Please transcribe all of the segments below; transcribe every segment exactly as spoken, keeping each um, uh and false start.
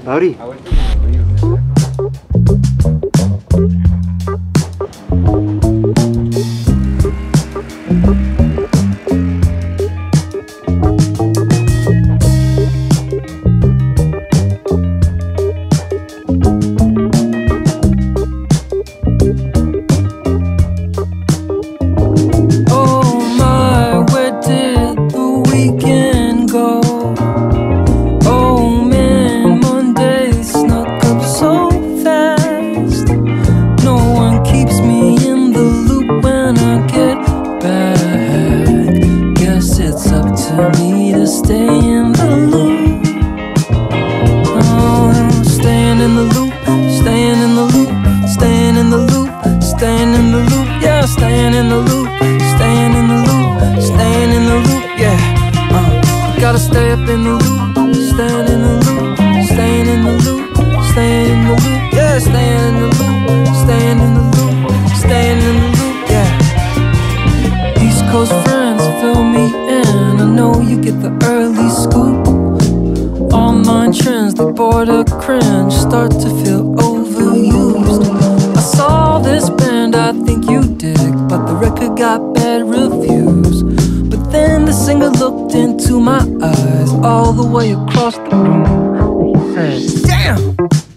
Howdy. Border cringe, start to feel overused. I saw this band I think you dig, but the record got bad reviews. But then the singer looked into my eyes all the way across the room. He said, damn!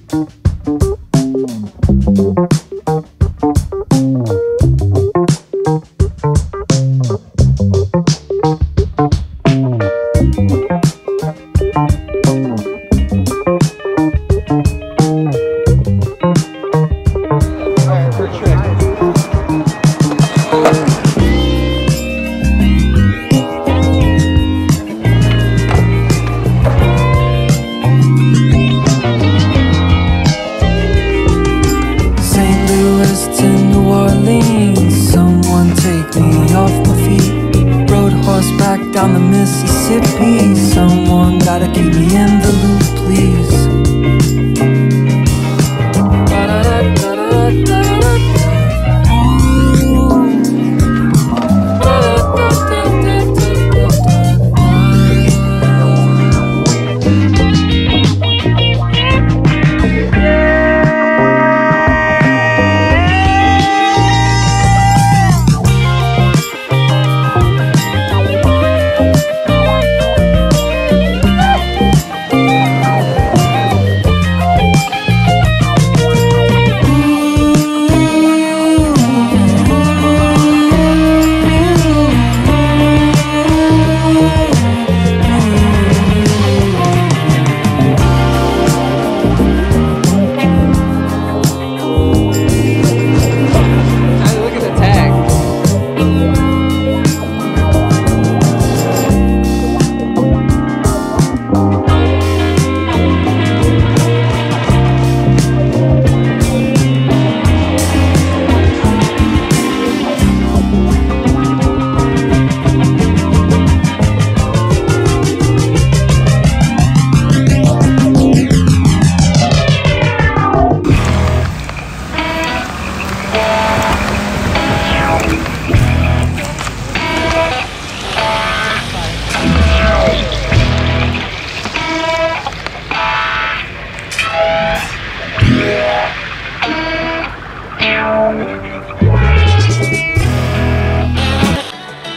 Horseback down the Mississippi. Someone gotta keep me in the loop, please.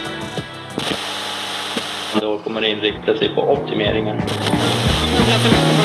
Då kommer det inrikta sig på optimeringen.